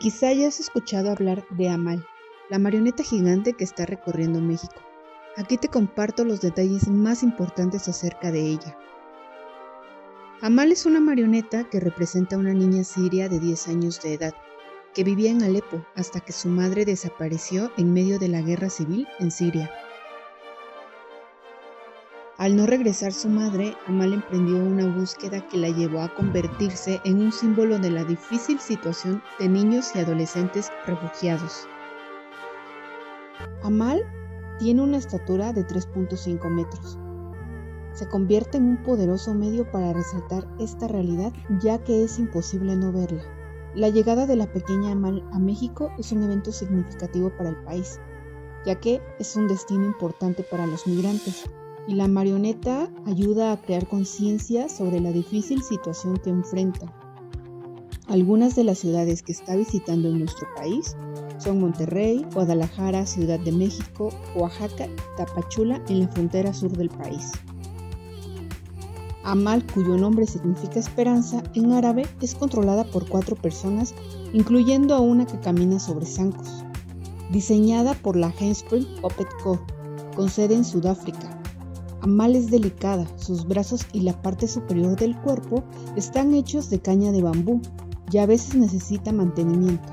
Quizá hayas escuchado hablar de Amal, la marioneta gigante que está recorriendo México. Aquí te comparto los detalles más importantes acerca de ella. Amal es una marioneta que representa a una niña siria de 10 años de edad, que vivía en Alepo hasta que su madre desapareció en medio de la guerra civil en Siria. Al no regresar su madre, Amal emprendió una búsqueda que la llevó a convertirse en un símbolo de la difícil situación de niños y adolescentes refugiados. Amal tiene una estatura de 3.5 metros. Se convierte en un poderoso medio para resaltar esta realidad, ya que es imposible no verla. La llegada de la pequeña Amal a México es un evento significativo para el país, ya que es un destino importante para los migrantes, y la marioneta ayuda a crear conciencia sobre la difícil situación que enfrenta. Algunas de las ciudades que está visitando en nuestro país son Monterrey, Guadalajara, Ciudad de México, Oaxaca y Tapachula en la frontera sur del país. Amal, cuyo nombre significa esperanza en árabe, es controlada por 4 personas, incluyendo a una que camina sobre zancos. Diseñada por la Handspring Puppet Co., con sede en Sudáfrica. Amal es delicada, sus brazos y la parte superior del cuerpo están hechos de caña de bambú y a veces necesita mantenimiento.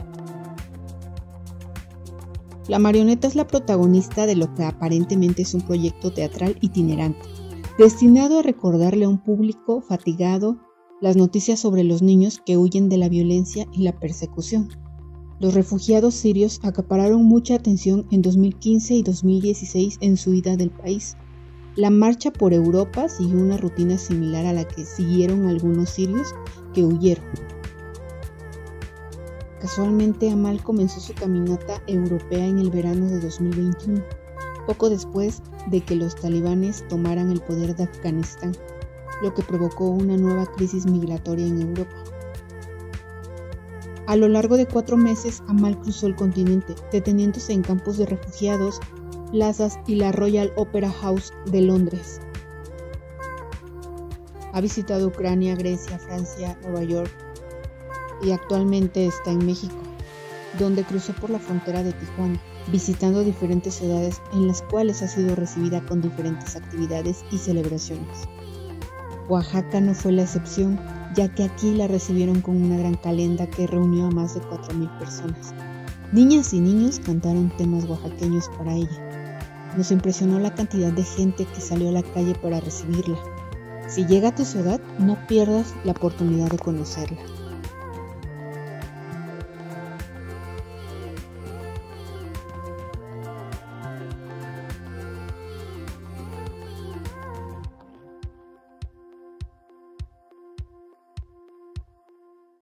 La marioneta es la protagonista de lo que aparentemente es un proyecto teatral itinerante, destinado a recordarle a un público fatigado las noticias sobre los niños que huyen de la violencia y la persecución. Los refugiados sirios acapararon mucha atención en 2015 y 2016 en su huida del país. La marcha por Europa siguió una rutina similar a la que siguieron algunos sirios que huyeron. Casualmente, Amal comenzó su caminata europea en el verano de 2021, poco después de que los talibanes tomaran el poder de Afganistán, lo que provocó una nueva crisis migratoria en Europa. A lo largo de 4 meses, Amal cruzó el continente, deteniéndose en campos de refugiados, plazas y la Royal Opera House de Londres. Ha visitado Ucrania, Grecia, Francia, Nueva York y actualmente está en México, donde cruzó por la frontera de Tijuana, visitando diferentes ciudades en las cuales ha sido recibida con diferentes actividades y celebraciones. Oaxaca no fue la excepción, ya que aquí la recibieron con una gran calenda que reunió a más de 4,000 personas. Niñas y niños cantaron temas oaxaqueños para ella. Nos impresionó la cantidad de gente que salió a la calle para recibirla. Si llega a tu ciudad, no pierdas la oportunidad de conocerla.